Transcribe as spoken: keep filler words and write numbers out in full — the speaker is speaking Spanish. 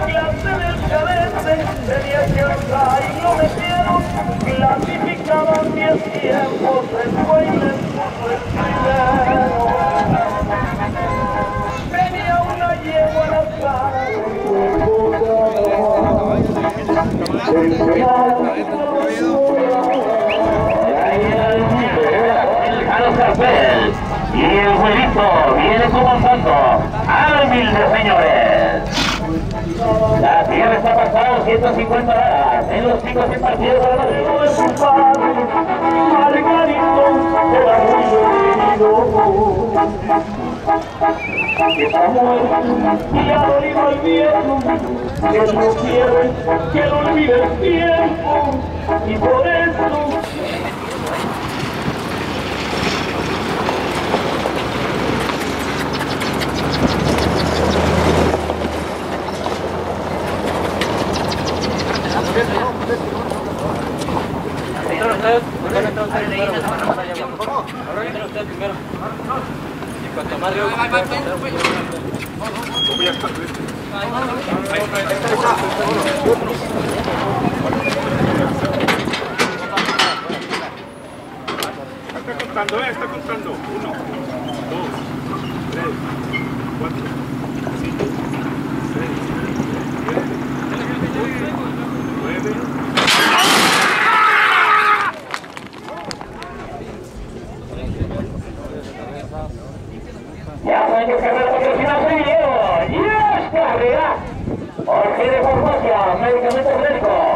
clase del cadete tenía que andar y lo metieron, clasificaban diez tiempos, el fue y les puso el primero. Tenía una yegua al azar, y el jueguito viene comenzando al humilde, señores. La tierra está pasando ciento cincuenta horas en los chicos en partido para los hijos de su padre. Margarito era muy querido, que está muerto y ha dolido al viejo, que él no quiere que lo olvide el tiempo, y por eso Está contando, eh, está contando. Uno, dos, tres, cuatro, cinco, seis, siete, nueve. Ya saben que carrera patrocinada por video. ¡Y es carrera! Jorge de Farmacia, medicamentos médicos.